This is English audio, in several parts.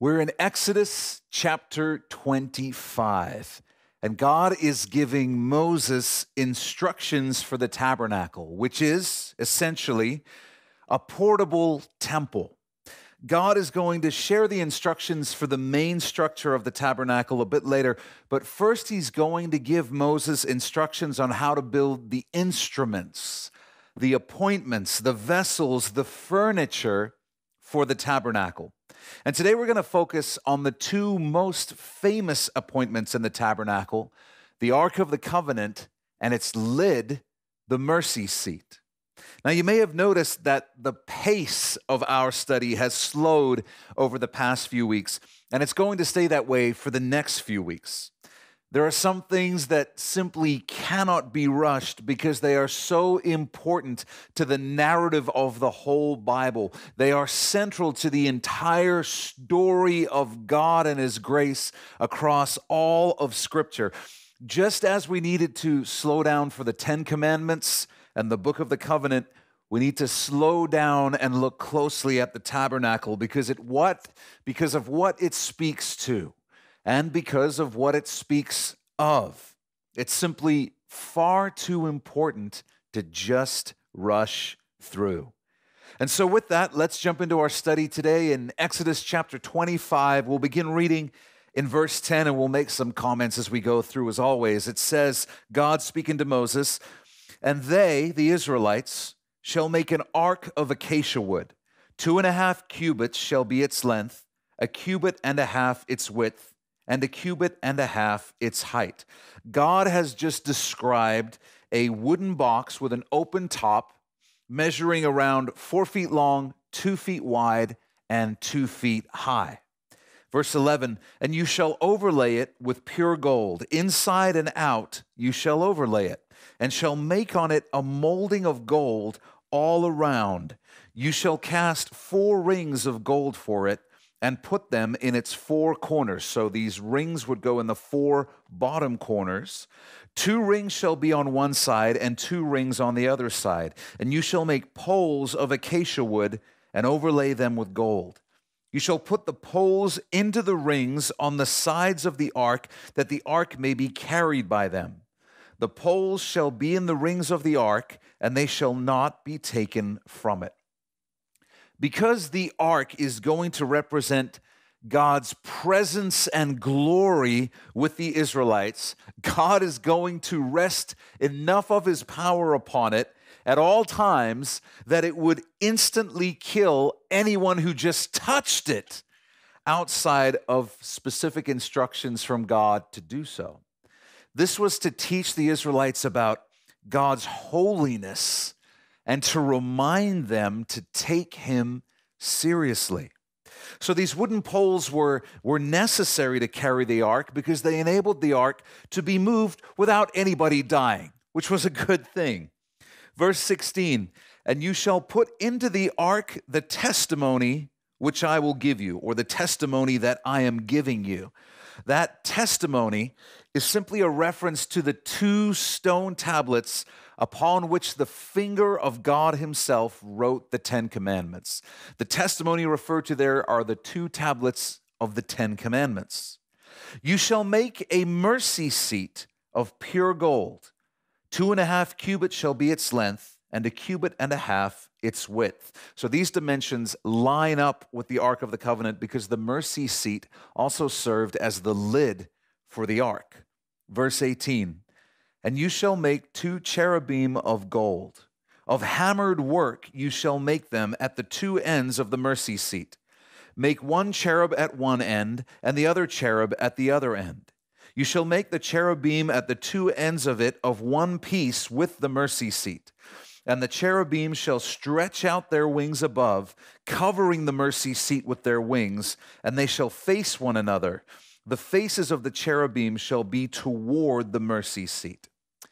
We're in Exodus chapter 25, and God is giving Moses instructions for the tabernacle, which is essentially a portable temple. God is going to share the instructions for the main structure of the tabernacle a bit later, but first he's going to give Moses instructions on how to build the instruments, the appointments, the vessels, the furniture for the tabernacle. And today we're going to focus on the two most famous appointments in the tabernacle, the Ark of the Covenant and its lid, the mercy seat. Now, you may have noticed that the pace of our study has slowed over the past few weeks, and it's going to stay that way for the next few weeks. There are some things that simply cannot be rushed because they are so important to the narrative of the whole Bible. They are central to the entire story of God and His grace across all of Scripture. Just as we needed to slow down for the Ten Commandments and the Book of the Covenant, we need to slow down and look closely at the tabernacle because of what it speaks to. And because of what it speaks of. It's simply far too important to just rush through. And so with that, let's jump into our study today in Exodus chapter 25. We'll begin reading in verse 10, and we'll make some comments as we go through, as always. It says, God speaking to Moses, "And they, the Israelites, shall make an ark of acacia wood. 2.5 cubits shall be its length, 1.5 cubits its width, and 1.5 cubits its height." God has just described a wooden box with an open top measuring around 4 feet long, 2 feet wide, and 2 feet high. Verse 11, "And you shall overlay it with pure gold. Inside and out you shall overlay it, and shall make on it a molding of gold all around. You shall cast 4 rings of gold for it, and put them in its 4 corners." So these rings would go in the 4 bottom corners. 2 rings shall be on one side, and 2 rings on the other side. And you shall make poles of acacia wood, and overlay them with gold. You shall put the poles into the rings on the sides of the ark, that the ark may be carried by them. The poles shall be in the rings of the ark, and they shall not be taken from it. Because the ark is going to represent God's presence and glory with the Israelites, God is going to rest enough of His power upon it at all times that it would instantly kill anyone who just touched it outside of specific instructions from God to do so. This was to teach the Israelites about God's holiness and to remind them to take Him seriously. So these wooden poles were necessary to carry the ark because they enabled the ark to be moved without anybody dying, which was a good thing. Verse 16, "And you shall put into the ark the testimony which I will give you," or the testimony that I am giving you. That testimony is simply a reference to the 2 stone tablets upon which the finger of God Himself wrote the 10 Commandments. The testimony referred to there are the 2 tablets of the 10 Commandments. "You shall make a mercy seat of pure gold. 2.5 cubits shall be its length, and 1.5 cubits its width." So these dimensions line up with the Ark of the Covenant because the mercy seat also served as the lid for the ark. Verse 18, "And you shall make 2 cherubim of gold. Of hammered work you shall make them at the 2 ends of the mercy seat. Make 1 cherub at one end, and the other cherub at the other end. You shall make the cherubim at the 2 ends of it of one piece with the mercy seat. And the cherubim shall stretch out their wings above, covering the mercy seat with their wings, and they shall face one another. The faces of the cherubim shall be toward the mercy seat."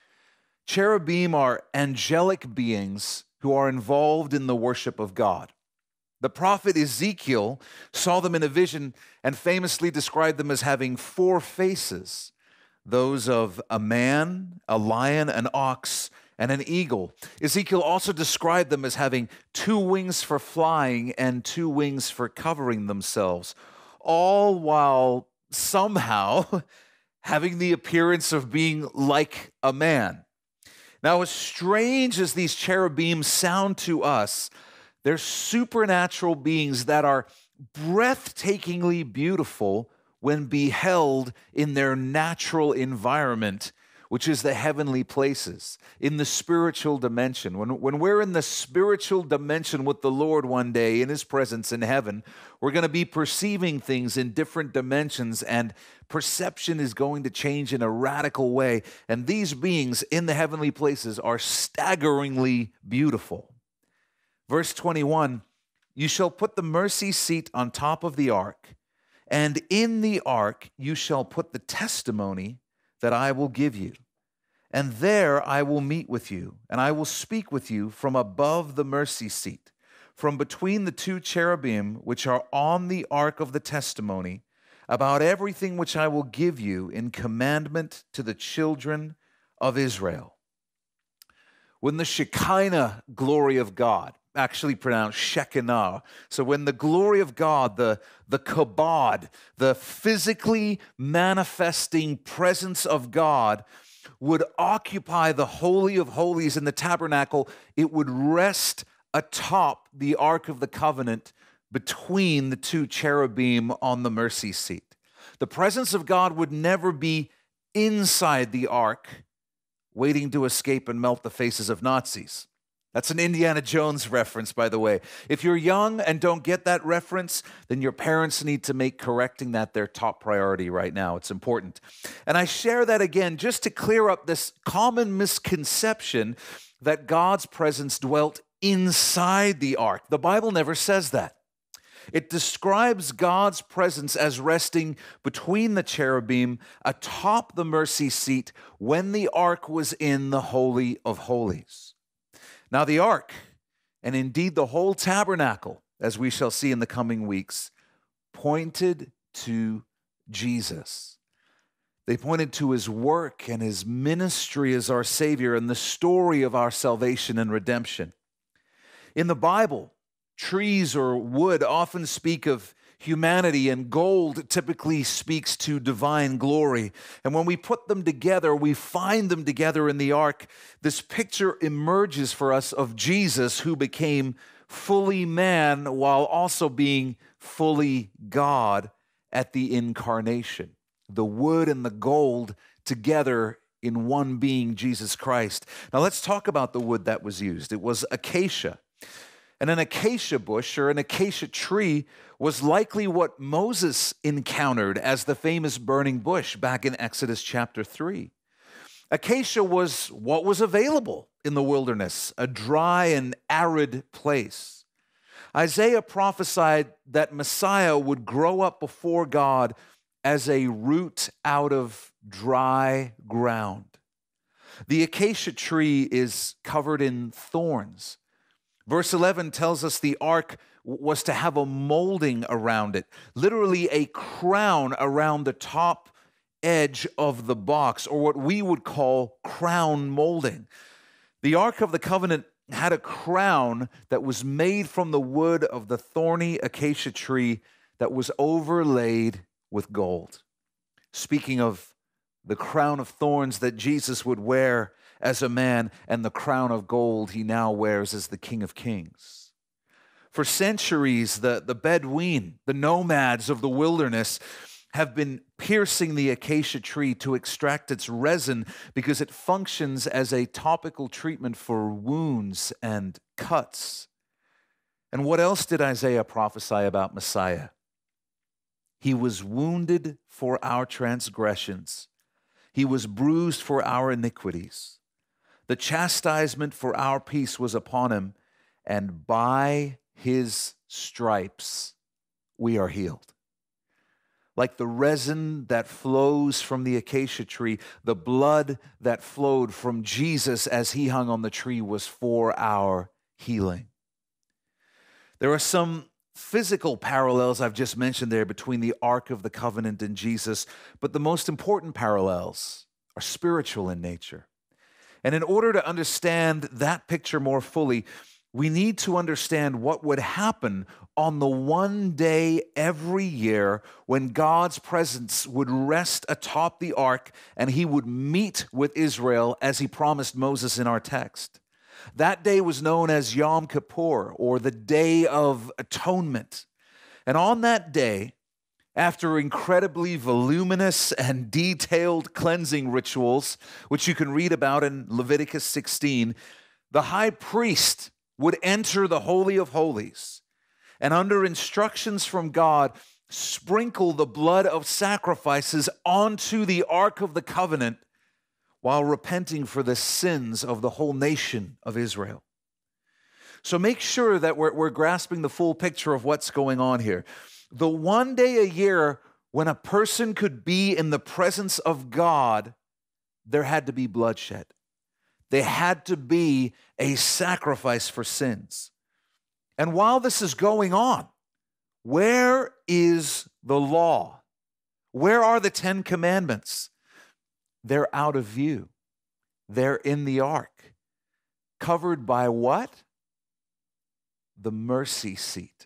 Cherubim are angelic beings who are involved in the worship of God. The prophet Ezekiel saw them in a vision and famously described them as having 4 faces, those of a man, a lion, an ox, and an eagle. Ezekiel also described them as having 2 wings for flying and 2 wings for covering themselves. all while somehow having the appearance of being like a man. Now, as strange as these cherubim sound to us, they're supernatural beings that are breathtakingly beautiful when beheld in their natural environment, which is the heavenly places, in the spiritual dimension. When we're in the spiritual dimension with the Lord one day in His presence in heaven, we're going to be perceiving things in different dimensions, and perception is going to change in a radical way. And these beings in the heavenly places are staggeringly beautiful. Verse 21, you shall put the mercy seat on top of the ark, and in the ark you shall put the testimony that I will give you. And there I will meet with you, and I will speak with you from above the mercy seat, from between the two cherubim which are on the ark of the testimony, about everything which I will give you in commandment to the children of Israel. When the Shekinah glory of God, actually pronounced Shekinah. So when the glory of God, the kabod, the physically manifesting presence of God would occupy the Holy of Holies in the tabernacle, it would rest atop the Ark of the Covenant between the two cherubim on the mercy seat. The presence of God would never be inside the Ark, waiting to escape and melt the faces of Nazis. That's an Indiana Jones reference, by the way. If you're young and don't get that reference, then your parents need to make correcting that their top priority right now. It's important. And I share that again just to clear up this common misconception that God's presence dwelt inside the ark. The Bible never says that. It describes God's presence as resting between the cherubim atop the mercy seat when the ark was in the Holy of Holies. Now, the ark, and indeed the whole tabernacle, as we shall see in the coming weeks, pointed to Jesus. They pointed to His work and His ministry as our Savior and the story of our salvation and redemption. In the Bible, trees or wood often speak of humanity, and gold typically speaks to divine glory. And when we put them together, we find them together in the ark. This picture emerges for us of Jesus, who became fully man while also being fully God at the incarnation. The wood and the gold together in one being, Jesus Christ. Now let's talk about the wood that was used. It was acacia. And an acacia bush or an acacia tree was likely what Moses encountered as the famous burning bush back in Exodus chapter 3. Acacia was what was available in the wilderness, a dry and arid place. Isaiah prophesied that Messiah would grow up before God as a root out of dry ground. The acacia tree is covered in thorns. Verse 11 tells us the ark was to have a molding around it, literally a crown around the top edge of the box, or what we would call crown molding. The Ark of the Covenant had a crown that was made from the wood of the thorny acacia tree that was overlaid with gold. Speaking of the crown of thorns that Jesus would wear as a man, and the crown of gold He now wears as the King of Kings. For centuries, the Bedouin, the nomads of the wilderness, have been piercing the acacia tree to extract its resin because it functions as a topical treatment for wounds and cuts. And what else did Isaiah prophesy about Messiah? He was wounded for our transgressions. He was bruised for our iniquities. The chastisement for our peace was upon Him, and by His stripes we are healed. Like the resin that flows from the acacia tree, the blood that flowed from Jesus as He hung on the tree was for our healing. There are some physical parallels I've just mentioned there between the Ark of the Covenant and Jesus, but the most important parallels are spiritual in nature. And in order to understand that picture more fully, we need to understand what would happen on the one day every year when God's presence would rest atop the ark and he would meet with Israel as he promised Moses in our text. That day was known as Yom Kippur, or the Day of Atonement. And on that day, after incredibly voluminous and detailed cleansing rituals, which you can read about in Leviticus 16, the high priest would enter the Holy of Holies and, under instructions from God, sprinkle the blood of sacrifices onto the Ark of the Covenant while repenting for the sins of the whole nation of Israel. So make sure that we're grasping the full picture of what's going on here. The one day a year when a person could be in the presence of God, there had to be bloodshed. There had to be a sacrifice for sins. And while this is going on, where is the law? Where are the 10 commandments? They're out of view. They're in the ark. Covered by what? The mercy seat.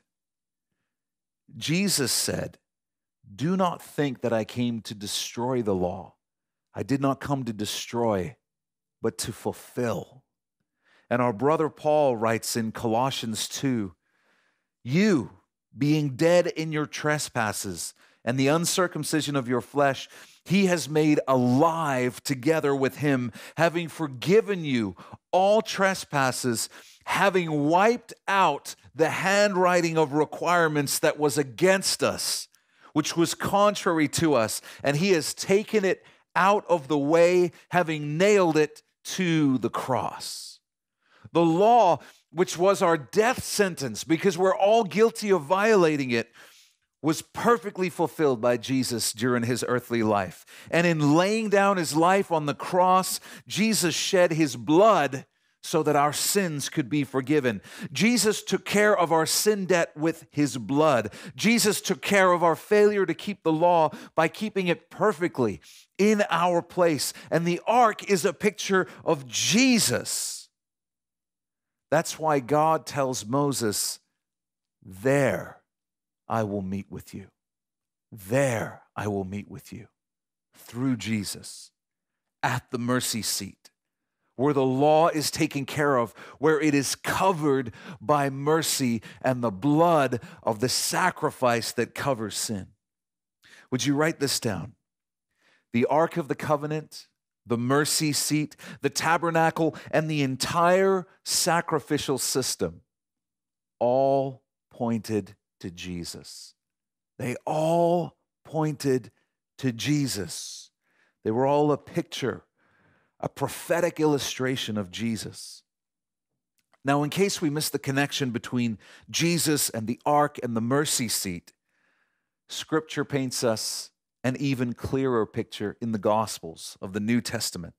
Jesus said, "Do not think that I came to destroy the law. I did not come to destroy, but to fulfill." And our brother Paul writes in Colossians 2, "You, being dead in your trespasses and the uncircumcision of your flesh, he has made alive together with him, having forgiven you all trespasses, having wiped out the handwriting of requirements that was against us, which was contrary to us, and he has taken it out of the way, having nailed it to the cross." The law, which was our death sentence because we're all guilty of violating it, was perfectly fulfilled by Jesus during his earthly life. And in laying down his life on the cross, Jesus shed his blood so that our sins could be forgiven. Jesus took care of our sin debt with his blood. Jesus took care of our failure to keep the law by keeping it perfectly in our place. And the ark is a picture of Jesus. That's why God tells Moses, "There I will meet with you. There I will meet with you." Through Jesus, at the mercy seat, where the law is taken care of, where it is covered by mercy and the blood of the sacrifice that covers sin. Would you write this down? The Ark of the Covenant, the mercy seat, the tabernacle, and the entire sacrificial system all pointed to Jesus. They all pointed to Jesus. They were all a picture, a prophetic illustration of Jesus. Now, in case we missed the connection between Jesus and the ark and the mercy seat, Scripture paints us an even clearer picture in the Gospels of the New Testament.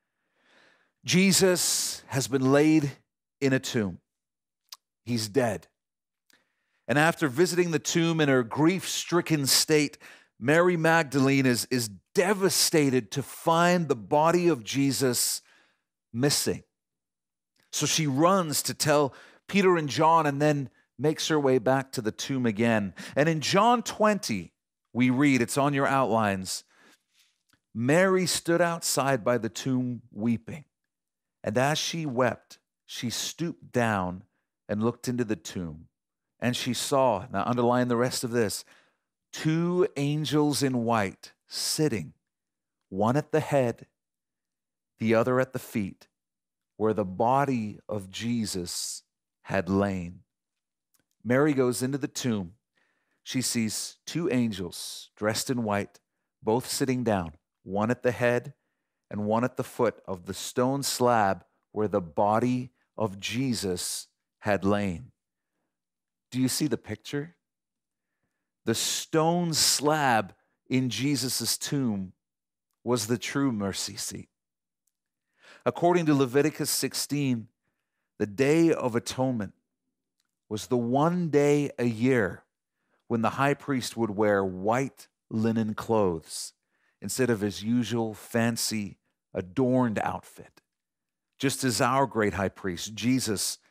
Jesus has been laid in a tomb. He's dead. And after visiting the tomb in her grief-stricken state, Mary Magdalene is devastated to find the body of Jesus missing. So she runs to tell Peter and John and then makes her way back to the tomb again. And in John 20, we read, it's on your outlines, "Mary stood outside by the tomb weeping. And as she wept, she stooped down and looked into the tomb. And she saw," now underline the rest of this, "two angels in white sitting, one at the head, the other at the feet, where the body of Jesus had lain." Mary goes into the tomb. She sees two angels dressed in white, both sitting down, one at the head and one at the foot of the stone slab where the body of Jesus had lain. Do you see the picture? The stone slab in Jesus' tomb was the true mercy seat. According to Leviticus 16, the Day of Atonement was the one day a year when the high priest would wear white linen clothes instead of his usual fancy adorned outfit. Just as our great high priest, Jesus,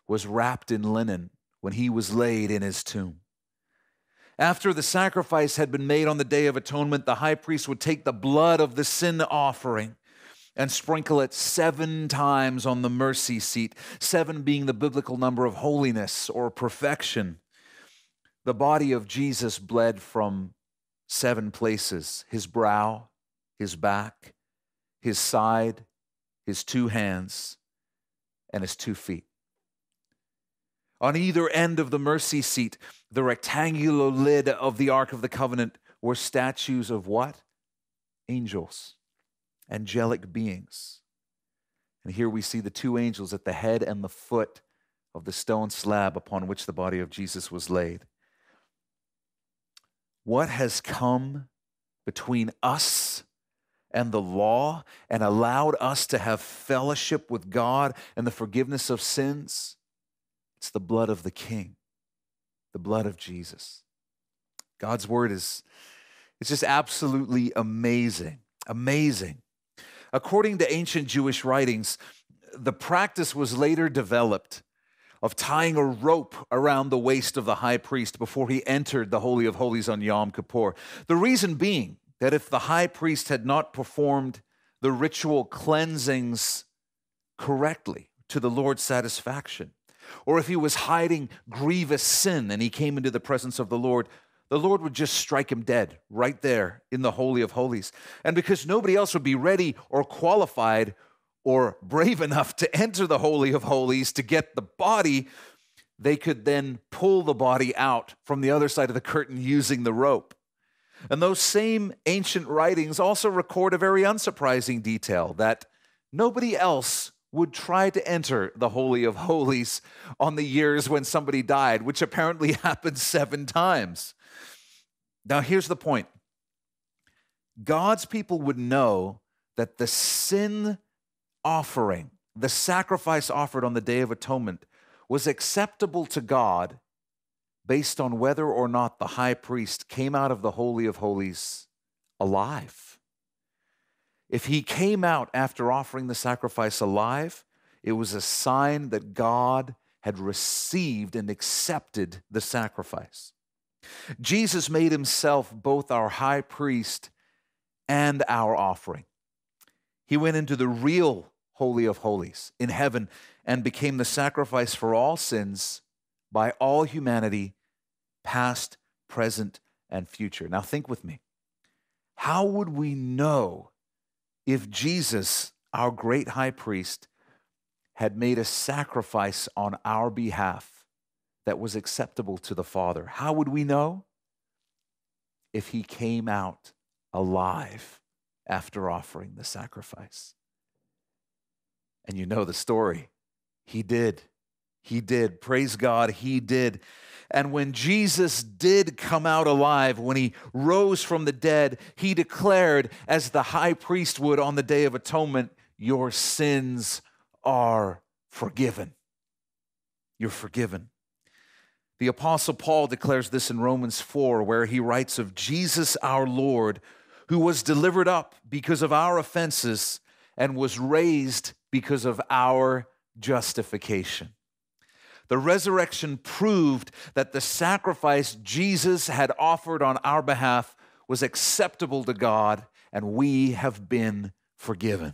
was wrapped in linen when he was laid in his tomb. After the sacrifice had been made on the Day of Atonement, the high priest would take the blood of the sin offering and sprinkle it 7 times on the mercy seat, 7 being the biblical number of holiness or perfection. The body of Jesus bled from 7 places: his brow, his back, his side, his 2 hands, and his 2 feet. On either end of the mercy seat, the rectangular lid of the Ark of the Covenant, were statues of what? Angels, angelic beings. And here we see the 2 angels at the head and the foot of the stone slab upon which the body of Jesus was laid. What has come between us and the law and allowed us to have fellowship with God and the forgiveness of sins? It's the blood of the King, the blood of Jesus. God's word it's just absolutely amazing, amazing. According to ancient Jewish writings, the practice was later developed of tying a rope around the waist of the high priest before he entered the Holy of Holies on Yom Kippur. The reason being that if the high priest had not performed the ritual cleansings correctly to the Lord's satisfaction, or if he was hiding grievous sin and he came into the presence of the Lord would just strike him dead right there in the Holy of Holies. And because nobody else would be ready or qualified or brave enough to enter the Holy of Holies to get the body, they could then pull the body out from the other side of the curtain using the rope. And those same ancient writings also record a very unsurprising detail, that nobody else would try to enter the Holy of Holies on the years when somebody died, which apparently happened 7 times. Now, here's the point. God's people would know that the sin offering, the sacrifice offered on the Day of Atonement, was acceptable to God based on whether or not the high priest came out of the Holy of Holies alive. If he came out after offering the sacrifice alive, it was a sign that God had received and accepted the sacrifice. Jesus made himself both our high priest and our offering. He went into the real Holy of Holies in heaven and became the sacrifice for all sins by all humanity, past, present, and future. Now think with me. How would we know if Jesus, our great high priest, had made a sacrifice on our behalf that was acceptable to the Father? How would we know? If he came out alive after offering the sacrifice. And you know the story. He did. He did. Praise God, he did. And when Jesus did come out alive, when he rose from the dead, he declared, as the high priest would on the Day of Atonement, your sins are forgiven. You're forgiven. The Apostle Paul declares this in Romans 4, where he writes of Jesus our Lord, who was delivered up because of our offenses and was raised because of our justification. The resurrection proved that the sacrifice Jesus had offered on our behalf was acceptable to God, and we have been forgiven.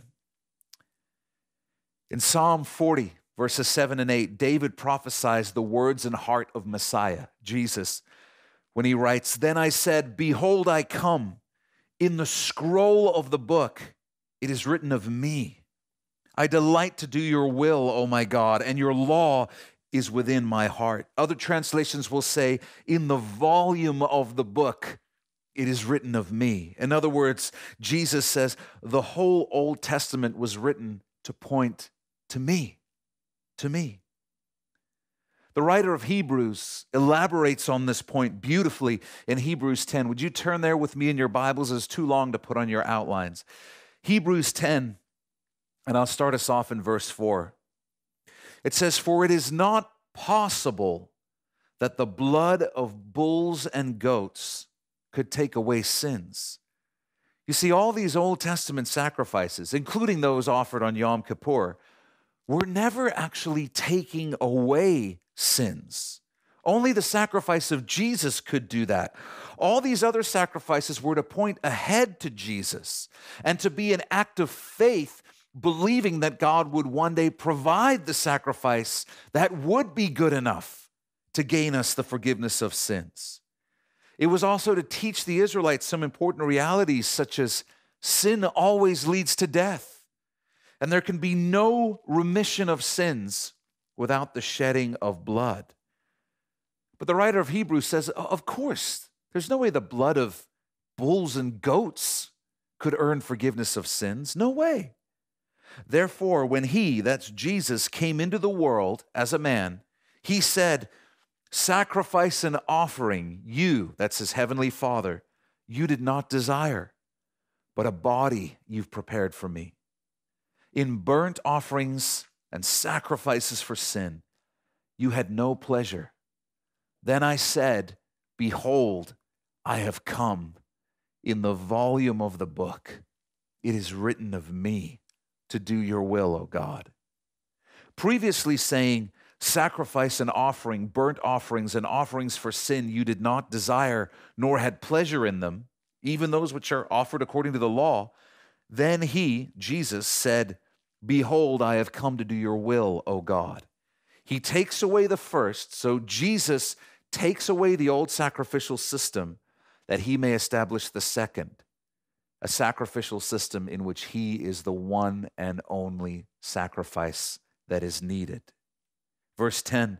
In Psalm 40, verses 7 and 8, David prophesies the words and heart of Messiah, Jesus, when he writes, "Then I said, behold, I come. In the scroll of the book, it is written of me. I delight to do your will, O my God, and your law is within my heart." Other translations will say, in the volume of the book, it is written of me. In other words, Jesus says the whole Old Testament was written to point to me, to me. The writer of Hebrews elaborates on this point beautifully in Hebrews 10. Would you turn there with me in your Bibles? It's too long to put on your outlines. Hebrews 10, and I'll start us off in verse 4. It says, "For it is not possible that the blood of bulls and goats could take away sins." You see, all these Old Testament sacrifices, including those offered on Yom Kippur, were never actually taking away sins. Only the sacrifice of Jesus could do that. All these other sacrifices were to point ahead to Jesus and to be an act of faith, believing that God would one day provide the sacrifice that would be good enough to gain us the forgiveness of sins. It was also to teach the Israelites some important realities, such as sin always leads to death, and there can be no remission of sins without the shedding of blood. But the writer of Hebrews says, of course, there's no way the blood of bulls and goats could earn forgiveness of sins. No way. Therefore, when he, that's Jesus, came into the world as a man, he said, sacrifice and offering you, that's his heavenly Father, you did not desire, but a body you've prepared for me. In burnt offerings and sacrifices for sin, you had no pleasure. Then I said, behold, I have come. In the volume of the book, it is written of me to do your will, O God. Previously saying, sacrifice and offering, burnt offerings and offerings for sin you did not desire, nor had pleasure in them, even those which are offered according to the law. Then he, Jesus, said, behold, I have come to do your will, O God. He takes away the first, so Jesus takes away the old sacrificial system that he may establish the second, a sacrificial system in which he is the one and only sacrifice that is needed. Verse 10,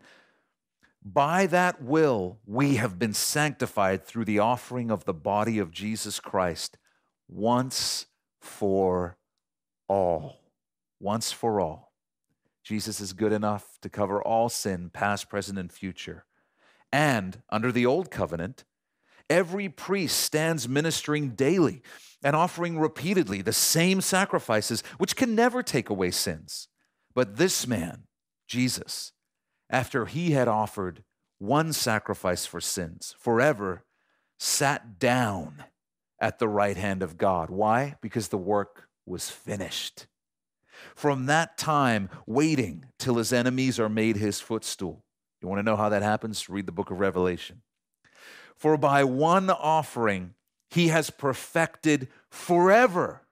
by that will we have been sanctified through the offering of the body of Jesus Christ once for all. Once for all. Jesus is good enough to cover all sin, past, present, and future. And under the old covenant, every priest stands ministering daily and offering repeatedly the same sacrifices, which can never take away sins. But this man, Jesus, after he had offered one sacrifice for sins forever, sat down at the right hand of God. Why? Because the work was finished. From that time, waiting till his enemies are made his footstool. You want to know how that happens? Read the book of Revelation. For by one offering, he has perfected forever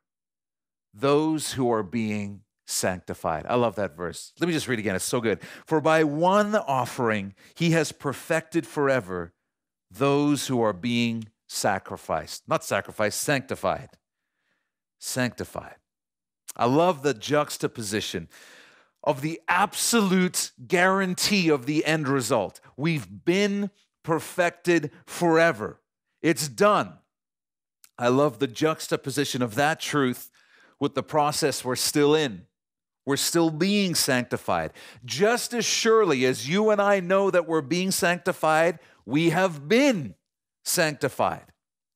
those who are being sanctified. I love that verse. Let me just read again. It's so good. For by one offering, he has perfected forever those who are being sacrificed. Not sacrificed, sanctified. Sanctified. I love the juxtaposition of the absolute guarantee of the end result. We've been perfected forever. It's done. I love the juxtaposition of that truth with the process we're still in. We're still being sanctified. Just as surely as you and I know that we're being sanctified, we have been sanctified.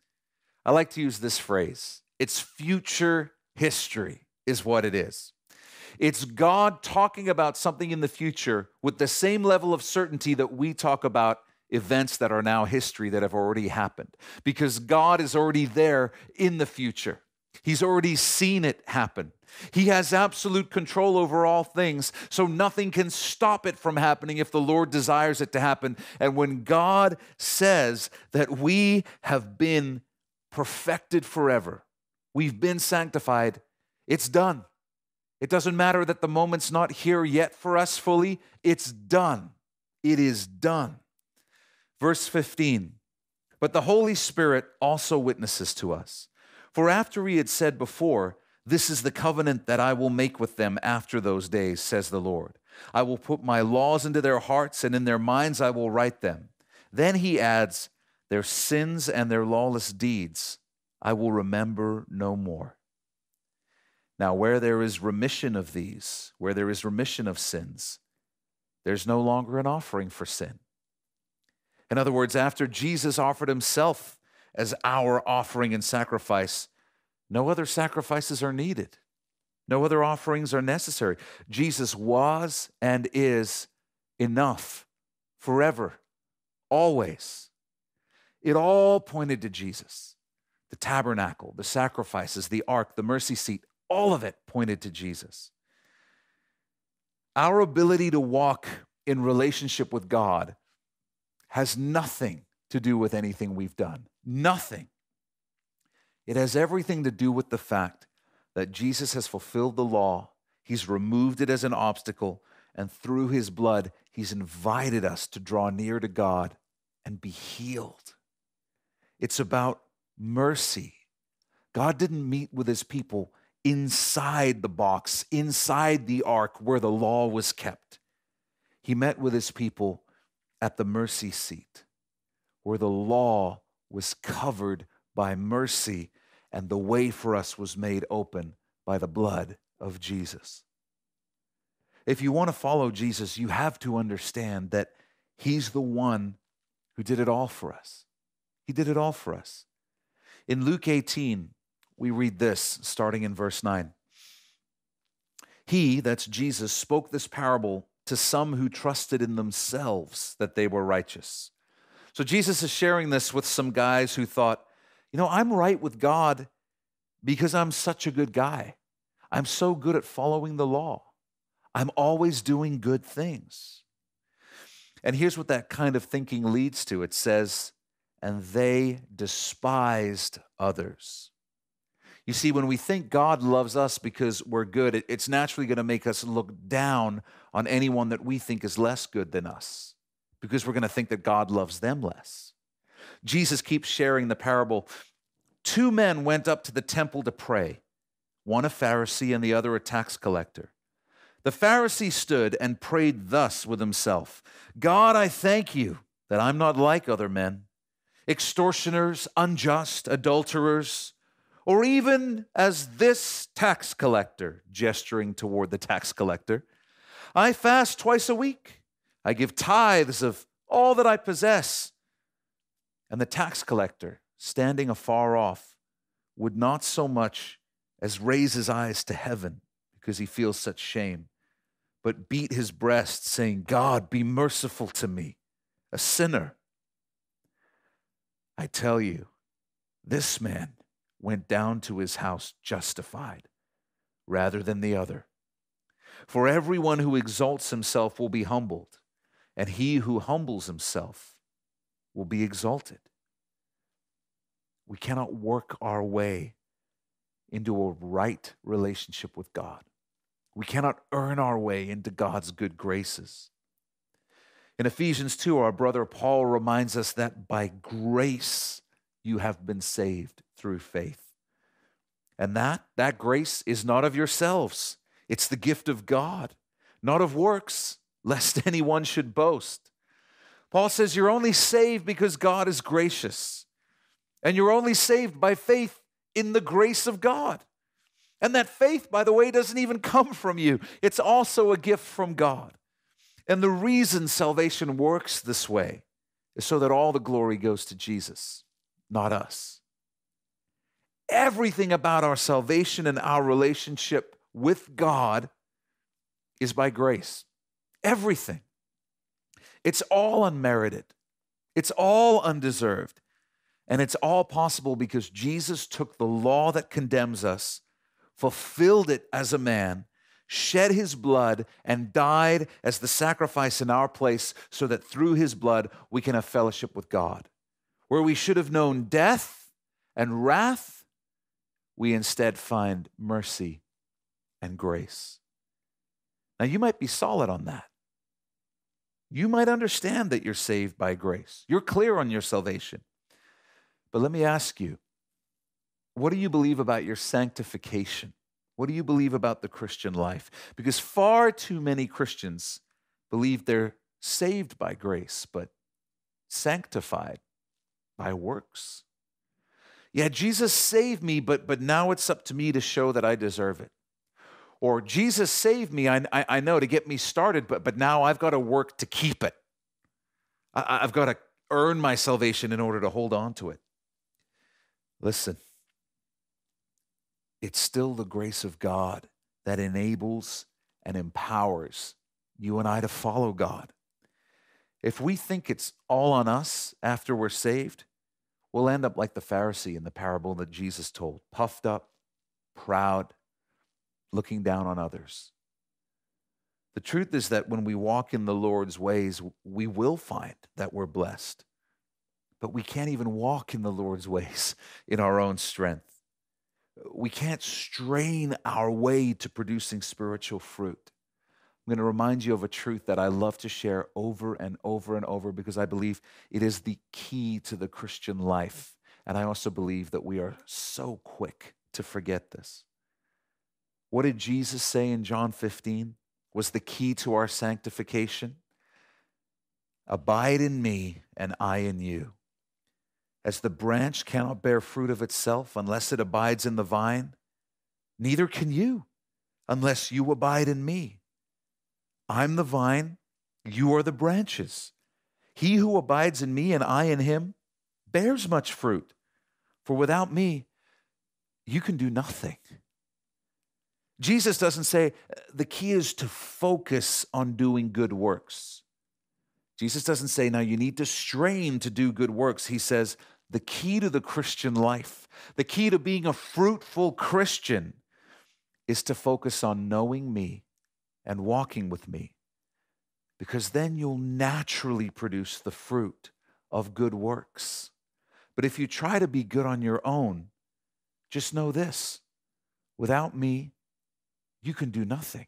I like to use this phrase. It's future history is what it is. It's God talking about something in the future with the same level of certainty that we talk about events that are now history that have already happened. Because God is already there in the future. He's already seen it happen. He has absolute control over all things, so nothing can stop it from happening if the Lord desires it to happen. And when God says that we have been perfected forever, we've been sanctified, it's done. It doesn't matter that the moment's not here yet for us fully. It's done. It is done. Verse 15, but the Holy Spirit also witnesses to us. For after he had said before, this is the covenant that I will make with them after those days, says the Lord. I will put my laws into their hearts, and in their minds I will write them. Then he adds, their sins and their lawless deeds I will remember no more. Now, where there is remission of these, where there is remission of sins, there's no longer an offering for sin. In other words, after Jesus offered himself as our offering and sacrifice, no other sacrifices are needed. No other offerings are necessary. Jesus was and is enough forever, always. It all pointed to Jesus. The tabernacle, the sacrifices, the ark, the mercy seat, all of it pointed to Jesus. Our ability to walk in relationship with God has nothing to do with anything we've done. Nothing. It has everything to do with the fact that Jesus has fulfilled the law. He's removed it as an obstacle, and through his blood, he's invited us to draw near to God and be healed. It's about mercy. God didn't meet with his people inside the box, inside the ark where the law was kept. He met with his people at the mercy seat, where the law was covered by mercy and the way for us was made open by the blood of Jesus. If you want to follow Jesus, you have to understand that he's the one who did it all for us. He did it all for us. In Luke 18, we read this, starting in verse 9. He, that's Jesus, spoke this parable to some who trusted in themselves that they were righteous. So Jesus is sharing this with some guys who thought, I'm right with God because I'm such a good guy. I'm so good at following the law. I'm always doing good things. And here's what that kind of thinking leads to. It says, and they despised others. You see, when we think God loves us because we're good, it's naturally going to make us look down on anyone that we think is less good than us, because we're going to think that God loves them less. Jesus keeps sharing the parable. 2 men went up to the temple to pray, one a Pharisee and the other a tax collector. The Pharisee stood and prayed thus with himself, God, I thank you that I'm not like other men, extortioners, unjust, adulterers, or even as this tax collector, gesturing toward the tax collector. I fast twice a week. I give tithes of all that I possess. And the tax collector, standing afar off, would not so much as raise his eyes to heaven because he feels such shame, but beat his breast, saying, God, be merciful to me, a sinner. I tell you, this man went down to his house justified rather than the other. For everyone who exalts himself will be humbled, and he who humbles himself will be exalted. We cannot work our way into a right relationship with God. We cannot earn our way into God's good graces. In Ephesians 2, our brother Paul reminds us that by grace you have been saved through faith. And that grace is not of yourselves. It's the gift of God, not of works, lest anyone should boast. Paul says you're only saved because God is gracious. And you're only saved by faith in the grace of God. And that faith, by the way, doesn't even come from you. It's also a gift from God. And the reason salvation works this way is so that all the glory goes to Jesus, not us. Everything about our salvation and our relationship with God is by grace. Everything. It's all unmerited. It's all undeserved. And it's all possible because Jesus took the law that condemns us, fulfilled it as a man, shed his blood, and died as the sacrifice in our place so that through his blood we can have fellowship with God. Where we should have known death and wrath, we instead find mercy and grace. Now, you might be solid on that. You might understand that you're saved by grace. You're clear on your salvation. But let me ask you, what do you believe about your sanctification? What do you believe about the Christian life? Because far too many Christians believe they're saved by grace, but sanctified by works. Yeah, Jesus saved me, but now it's up to me to show that I deserve it. Or Jesus saved me, I know, to get me started, but now I've got to work to keep it. I've got to earn my salvation in order to hold on to it. Listen, it's still the grace of God that enables and empowers you and I to follow God. If we think it's all on us after we're saved, we'll end up like the Pharisee in the parable that Jesus told, puffed up, proud, looking down on others. The truth is that when we walk in the Lord's ways, we will find that we're blessed. But we can't even walk in the Lord's ways in our own strength. We can't strain our way to producing spiritual fruit. I'm going to remind you of a truth that I love to share over and over and over because I believe it is the key to the Christian life. And I also believe that we are so quick to forget this. What did Jesus say in John 15 was the key to our sanctification? Abide in me and I in you. As the branch cannot bear fruit of itself unless it abides in the vine, neither can you unless you abide in me. I'm the vine, you are the branches. He who abides in me and I in him bears much fruit, for without me, you can do nothing. Jesus doesn't say the key is to focus on doing good works. Jesus doesn't say, now you need to strain to do good works. He says, the key to the Christian life, the key to being a fruitful Christian is to focus on knowing me and walking with me, because then you'll naturally produce the fruit of good works. But if you try to be good on your own, just know this, without me, you can do nothing.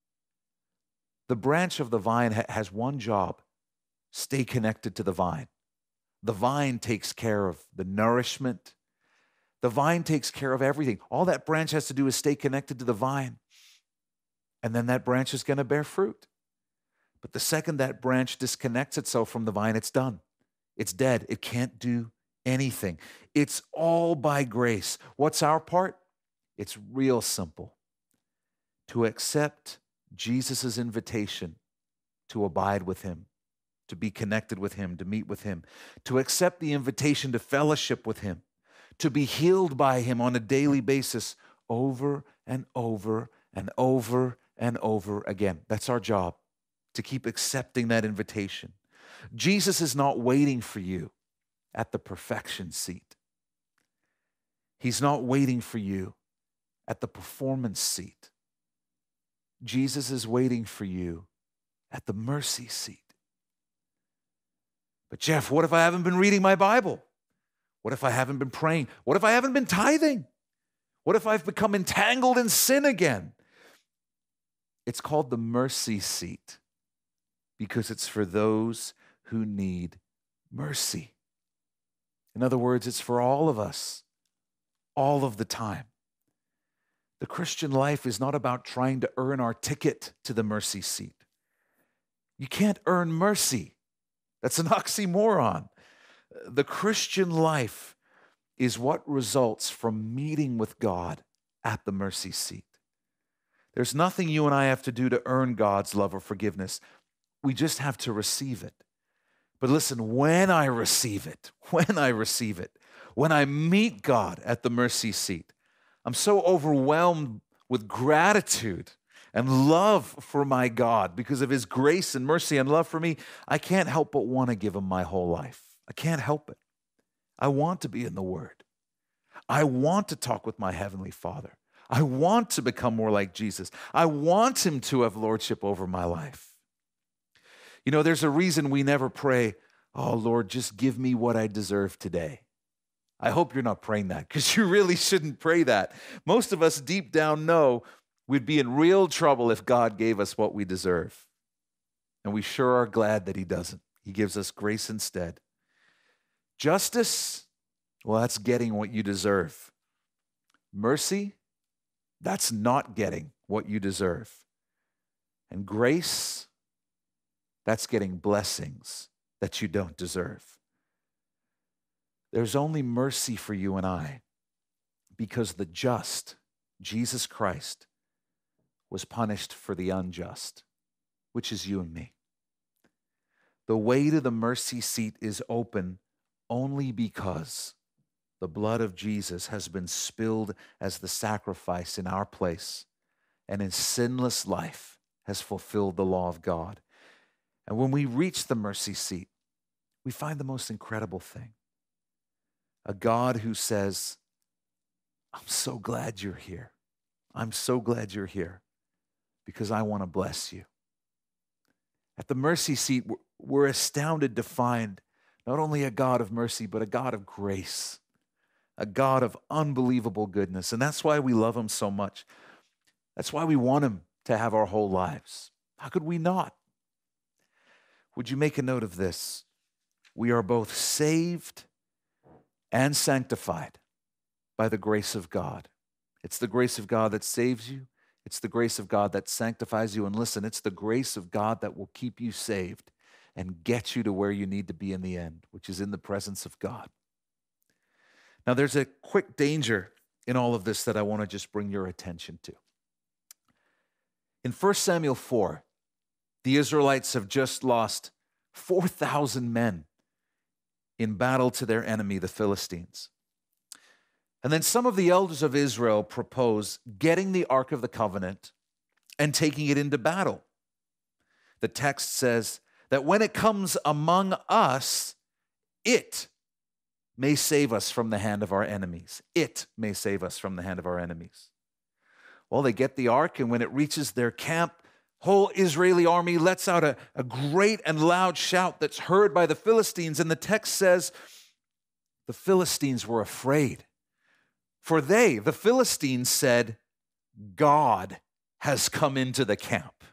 The branch of the vine has one job: stay connected to the vine. The vine takes care of the nourishment. The vine takes care of everything. All that branch has to do is stay connected to the vine. And then that branch is going to bear fruit. But the second that branch disconnects itself from the vine, it's done. It's dead. It can't do anything. It's all by grace. What's our part? It's real simple. To accept Jesus' invitation to abide with him, to be connected with him, to meet with him, to accept the invitation to fellowship with him, to be healed by him on a daily basis over and over and over and over again. That's our job, to keep accepting that invitation. Jesus is not waiting for you at the perfection seat. He's not waiting for you at the performance seat. Jesus is waiting for you at the mercy seat. But Jeff, what if I haven't been reading my Bible? What if I haven't been praying? What if I haven't been tithing? What if I've become entangled in sin again? It's called the mercy seat because it's for those who need mercy. In other words, it's for all of us, all of the time. The Christian life is not about trying to earn our ticket to the mercy seat. You can't earn mercy. That's an oxymoron. The Christian life is what results from meeting with God at the mercy seat. There's nothing you and I have to do to earn God's love or forgiveness. We just have to receive it. But listen, when I receive it, when I meet God at the mercy seat, I'm so overwhelmed with gratitude and love for my God because of his grace and mercy and love for me. I can't help but want to give him my whole life. I can't help it. I want to be in the Word. I want to talk with my Heavenly Father. I want to become more like Jesus. I want him to have lordship over my life. You know, there's a reason we never pray, oh, Lord, just give me what I deserve today. I hope you're not praying that, because you really shouldn't pray that. Most of us deep down know we'd be in real trouble if God gave us what we deserve. And we sure are glad that he doesn't. He gives us grace instead. Justice, well, that's getting what you deserve. Mercy, that's not getting what you deserve. And grace, that's getting blessings that you don't deserve. There's only mercy for you and I because the just, Jesus Christ, was punished for the unjust, which is you and me. The way to the mercy seat is open only because the blood of Jesus has been spilled as the sacrifice in our place, and his sinless life has fulfilled the law of God. And when we reach the mercy seat, we find the most incredible thing. A God who says, I'm so glad you're here. I'm so glad you're here because I want to bless you. At the mercy seat, we're astounded to find not only a God of mercy, but a God of grace, a God of unbelievable goodness. And that's why we love him so much. That's why we want him to have our whole lives. How could we not? Would you make a note of this? We are both saved and sanctified by the grace of God. It's the grace of God that saves you. It's the grace of God that sanctifies you. And listen, it's the grace of God that will keep you saved and get you to where you need to be in the end, which is in the presence of God. Now, there's a quick danger in all of this that I want to just bring your attention to. In 1 Samuel 4, the Israelites have just lost 4,000 men in battle to their enemy, the Philistines. And then some of the elders of Israel propose getting the Ark of the Covenant and taking it into battle. The text says that when it comes among us, it may save us from the hand of our enemies. It may save us from the hand of our enemies. Well, they get the ark, and when it reaches their camp, whole Israeli army lets out a great and loud shout that's heard by the Philistines. And the text says the Philistines were afraid. For they, the Philistines, said, God has come into the camp.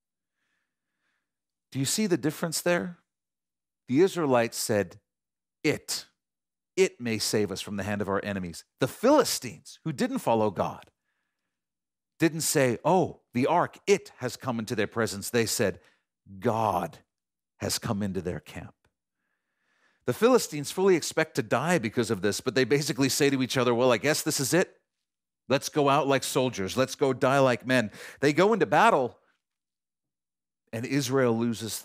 Do you see the difference there? The Israelites said, it may save us from the hand of our enemies. The Philistines, who didn't follow God, didn't say, oh, the ark, it has come into their presence. They said, God has come into their camp. The Philistines fully expect to die because of this, but they basically say to each other, well, I guess this is it. Let's go out like soldiers. Let's go die like men. They go into battle, and Israel loses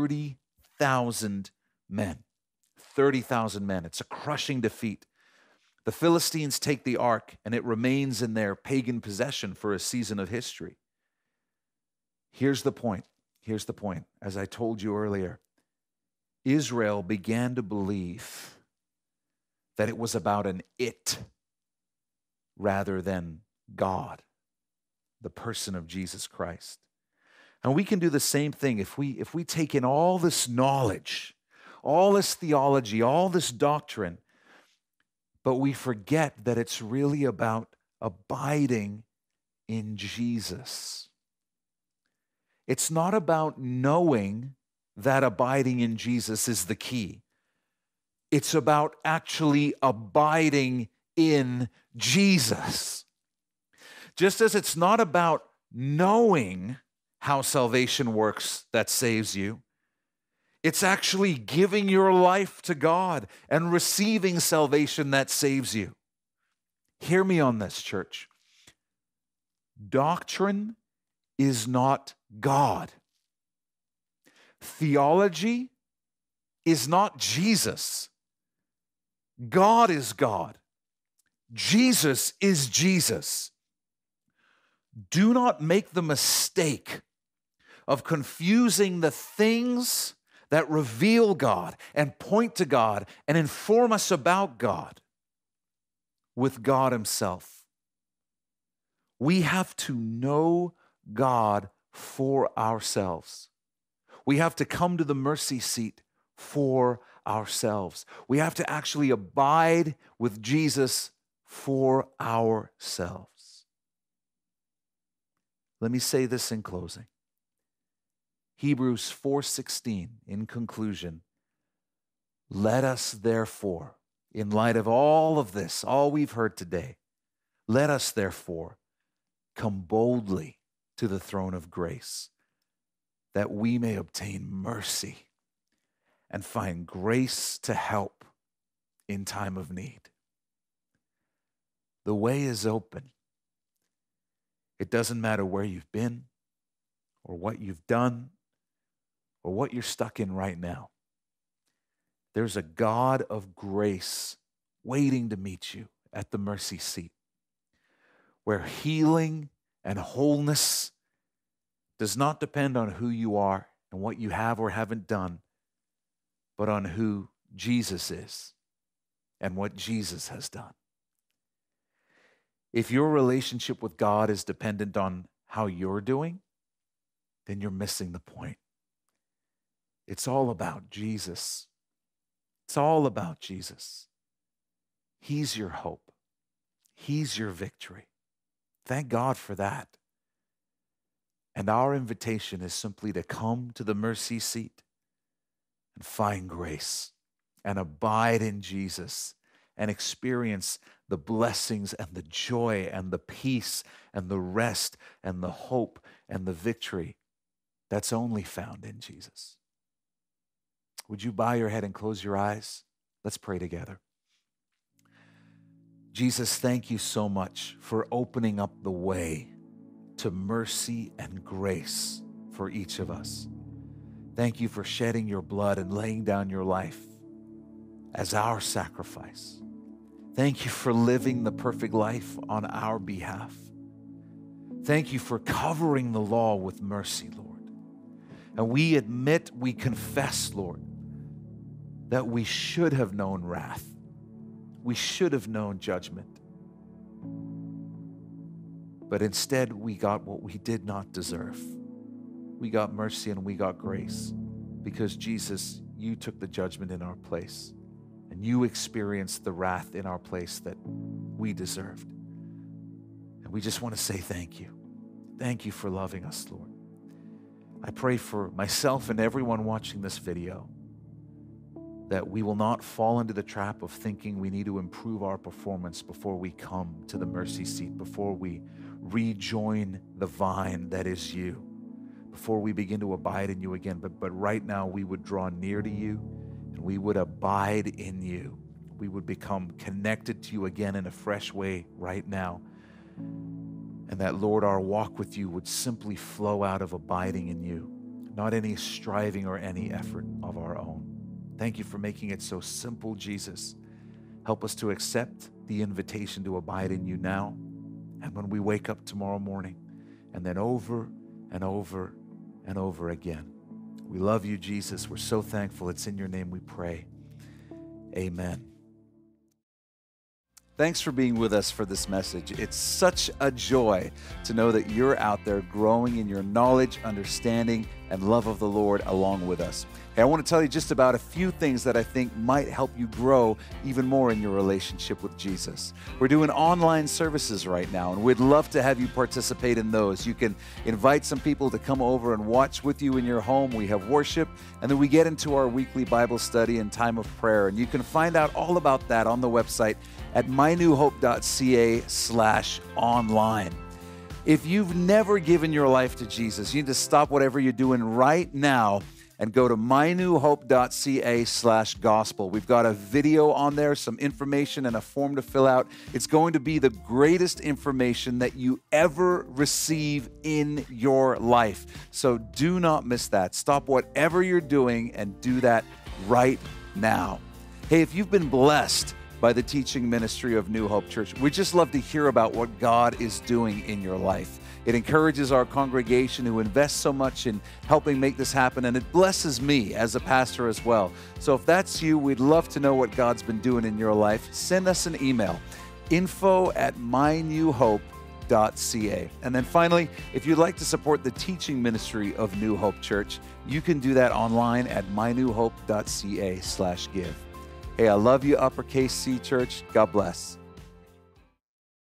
30,000 men. 30,000 men. It's a crushing defeat. The Philistines take the ark, and it remains in their pagan possession for a season of history. Here's the point. Here's the point. As I told you earlier, Israel began to believe that it was about an it rather than God, the person of Jesus Christ. And we can do the same thing if we take in all this knowledge, all this theology, all this doctrine, but we forget that it's really about abiding in Jesus. It's not about knowing that abiding in Jesus is the key. It's about actually abiding in Jesus. Just as it's not about knowing how salvation works that saves you, it's actually giving your life to God and receiving salvation that saves you. Hear me on this, church. Doctrine is not God. Theology is not Jesus. God is God. Jesus is Jesus. Do not make the mistake of confusing the things that reveal God and point to God and inform us about God with God Himself. We have to know God for ourselves. We have to come to the mercy seat for ourselves. We have to actually abide with Jesus for ourselves. Let me say this in closing. Hebrews 4:16, in conclusion, let us therefore, in light of all of this, all we've heard today, let us therefore come boldly to the throne of grace, that we may obtain mercy and find grace to help in time of need. The way is open. It doesn't matter where you've been or what you've done or what you're stuck in right now. There's a God of grace waiting to meet you at the mercy seat, where healing and wholeness does not depend on who you are and what you have or haven't done, but on who Jesus is and what Jesus has done. If your relationship with God is dependent on how you're doing, then you're missing the point. It's all about Jesus. It's all about Jesus. He's your hope. He's your victory. Thank God for that. And our invitation is simply to come to the mercy seat and find grace and abide in Jesus and experience the blessings and the joy and the peace and the rest and the hope and the victory that's only found in Jesus. Would you bow your head and close your eyes? Let's pray together. Jesus, thank you so much for opening up the way to mercy and grace for each of us. Thank you for shedding your blood and laying down your life as our sacrifice. Thank you for living the perfect life on our behalf. Thank you for covering the law with mercy, Lord. And we admit, we confess, Lord, that we should have known wrath. We should have known judgment. But instead, we got what we did not deserve. We got mercy and we got grace because, Jesus, you took the judgment in our place and you experienced the wrath in our place that we deserved. And we just want to say thank you. Thank you for loving us, Lord. I pray for myself and everyone watching this video that we will not fall into the trap of thinking we need to improve our performance before we come to the mercy seat, before we rejoin the vine that is you, before we begin to abide in you again. But right now we would draw near to you and we would abide in you. We would become connected to you again in a fresh way right now. And that, Lord, our walk with you would simply flow out of abiding in you, not any striving or any effort of our own. Thank you for making it so simple, Jesus. Help us to accept the invitation to abide in you now and when we wake up tomorrow morning, and then over and over and over again. We love you, Jesus. We're so thankful. It's in your name we pray. Amen. Thanks for being with us for this message. It's such a joy to know that you're out there growing in your knowledge, understanding, and love of the Lord along with us. Hey, I want to tell you just about a few things that I think might help you grow even more in your relationship with Jesus. We're doing online services right now, and we'd love to have you participate in those. You can invite some people to come over and watch with you in your home. We have worship, and then we get into our weekly Bible study and time of prayer. And you can find out all about that on the website at mynewhope.ca/online. If you've never given your life to Jesus, you need to stop whatever you're doing right now and go to mynewhope.ca/gospel. We've got a video on there, some information, and a form to fill out. It's going to be the greatest information that you ever receive in your life. So do not miss that. Stop whatever you're doing and do that right now. Hey, if you've been blessed by the teaching ministry of New Hope Church, we'd just love to hear about what God is doing in your life. It encourages our congregation who invests so much in helping make this happen, and it blesses me as a pastor as well. So if that's you, we'd love to know what God's been doing in your life. Send us an email, info@mynewhope.ca. And then finally, if you'd like to support the teaching ministry of New Hope Church, you can do that online at mynewhope.ca/give. Hey, I love you, Uppercase C Church. God bless.